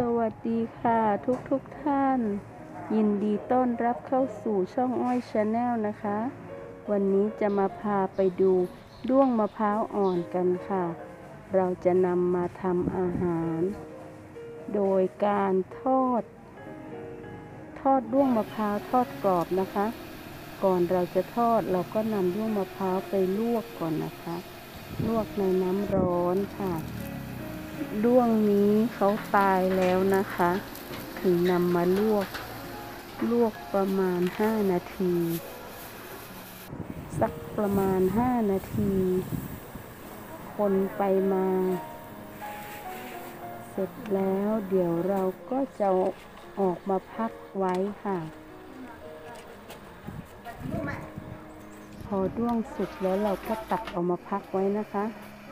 วัสดีค่ะทุกท่านยินดีต้อนรับเข้าสู่ช่องอ้อยชาแนลนะคะวันนี้จะมาพาไปดูด้วงมะพร้าวอ่อนกันค่ะเราจะนำมาทำอาหารโดยการทอดด้วงมะพร้าวทอดกรอบนะคะก่อนเราจะทอดเราก็นำด้วงมะพร้าวไปลวกก่อนนะคะลวกในน้ำร้อนค่ะด้วงนี้เขาตายแล้วนะคะถึงนำมาลวกประมาณ5 นาทีสักประมาณ5 นาทีคนไปมาเสร็จแล้วเดี๋ยวเราก็จะออกมาพักไว้ค่ะพอด้วงสุกแล้วเราก็ตักเอามาพักไว้นะคะ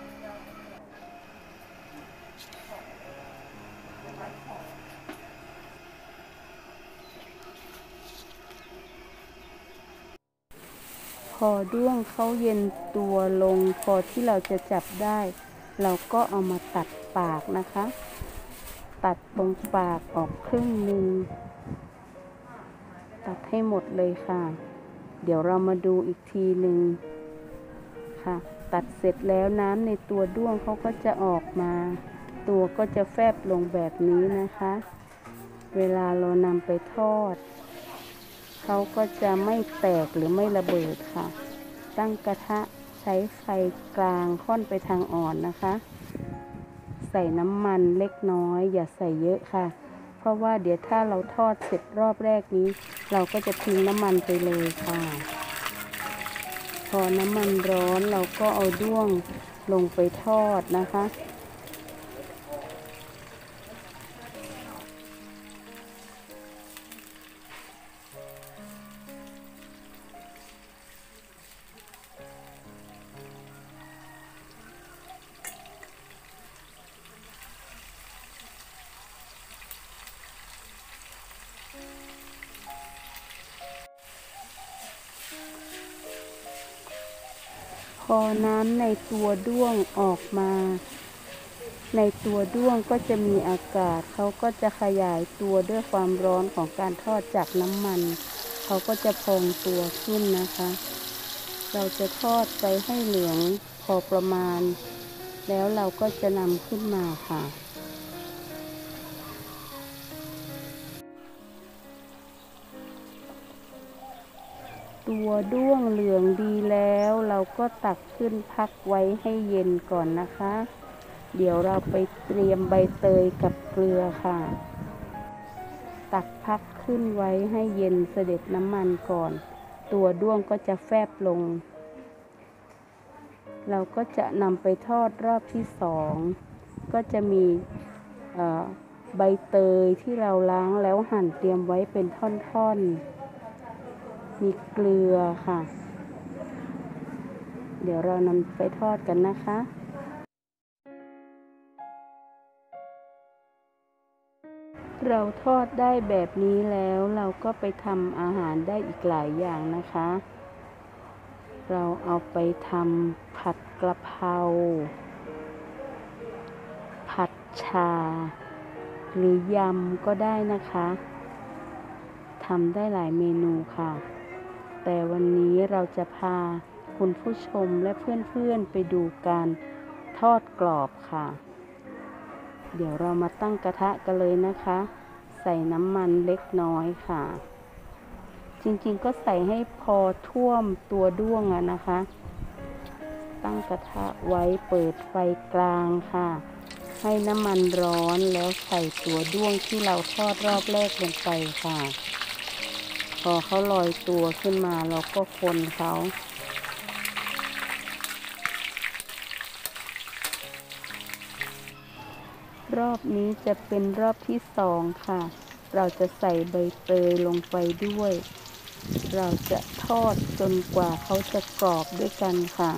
พอด้วงเขาเย็นตัวลงพอที่เราจะจับได้เราก็เอามาตัดปากนะคะตัดตรงปากออกครึ่งหนึ่งตัดให้หมดเลยค่ะเดี๋ยวเรามาดูอีกทีหนึ่งค่ะตัดเสร็จแล้วน้ำในตัวด้วงเขาก็จะออกมาตัวก็จะแฟบลงแบบนี้นะคะเวลาเรานำไปทอดเขาก็จะไม่แตกหรือไม่ระเบิดค่ะตั้งกระทะใช้ไฟกลางค่อนไปทางอ่อนนะคะใส่น้ำมันเล็กน้อยอย่าใส่เยอะค่ะเพราะว่าเดี๋ยวถ้าเราทอดเสร็จรอบแรกนี้เราก็จะทิ้งน้ำมันไปเลยค่ะพอน้ำมันร้อนเราก็เอาด้วงลงไปทอดนะคะพอน้ำในตัวด้วงออกมาในตัวด้วงก็จะมีอากาศเขาก็จะขยายตัวด้วยความร้อนของการทอดจากน้ำมันเขาก็จะพองตัวขึ้นนะคะเราจะทอดไปให้เหลืองพอประมาณแล้วเราก็จะนำขึ้นมาค่ะตัวด้วงเหลืองดีแล้วเราก็ตักขึ้นพักไว้ให้เย็นก่อนนะคะเดี๋ยวเราไปเตรียมใบเตยกับเกลือค่ะตักพักขึ้นไว้ให้เย็นเสด็จน้ำมันก่อนตัวด้วงก็จะแฟบลงเราก็จะนำไปทอดรอบที่2ก็จะมีใบเตยที่เราล้างแล้วหั่นเตรียมไว้เป็นท่อนๆมีเกลือค่ะเดี๋ยวเรานำไปทอดกันนะคะเราทอดได้แบบนี้แล้วเราก็ไปทำอาหารได้อีกหลายอย่างนะคะเราเอาไปทำผัดกะเพราผัดชาหรือยำก็ได้นะคะทำได้หลายเมนูค่ะแต่วันนี้เราจะพาคุณผู้ชมและเพื่อนๆไปดูการทอดกรอบค่ะเดี๋ยวเรามาตั้งกระทะกันเลยนะคะใส่น้ำมันเล็กน้อยค่ะจริงๆก็ใส่ให้พอท่วมตัวด้วงนะคะตั้งกระทะไว้เปิดไฟกลางค่ะให้น้ำมันร้อนแล้วใส่ตัวด้วงที่เราทอดรอบแรกลงไปค่ะพอเขาลอยตัวขึ้นมาเราก็คนเขารอบนี้จะเป็นรอบที่2ค่ะเราจะใส่ใบเตยลงไปด้วยเราจะทอดจนกว่าเขาจะกรอบด้วยกันค่ะ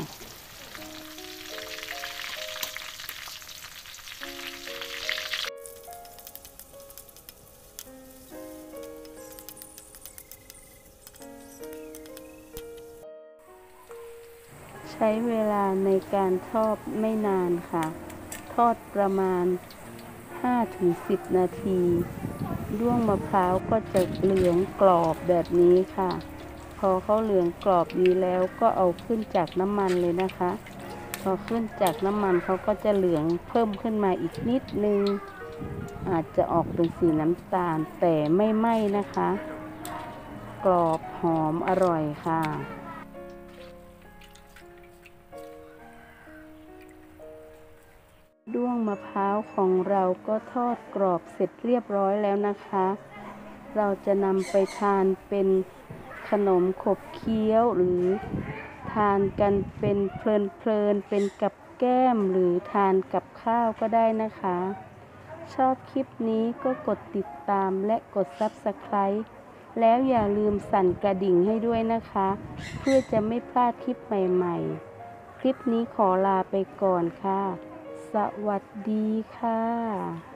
ใช้เวลาในการทอดไม่นานค่ะทอดประมาณ 5-10 นาทีด้วงมะพร้าวก็จะเหลืองกรอบแบบนี้ค่ะพอเขาเหลืองกรอบดีแล้วก็เอาขึ้นจากน้ำมันเลยนะคะพอขึ้นจากน้ำมันเขาก็จะเหลืองเพิ่มขึ้นมาอีกนิดนึงอาจจะออกเป็นสีน้ำตาลแต่ไม่ไหม้นะคะกรอบหอมอร่อยค่ะด้วงมะพร้าวของเราก็ทอดกรอบเสร็จเรียบร้อยแล้วนะคะเราจะนำไปทานเป็นขนมขบเคี้ยวหรือทานกันเป็นเพลินๆเป็นกับแก้มหรือทานกับข้าวก็ได้นะคะชอบคลิปนี้ก็กดติดตามและกด Subscribe แล้วอย่าลืมสั่นกระดิ่งให้ด้วยนะคะเพื่อจะไม่พลาดคลิปใหม่ๆคลิปนี้ขอลาไปก่อนค่ะสวัสดีค่ะ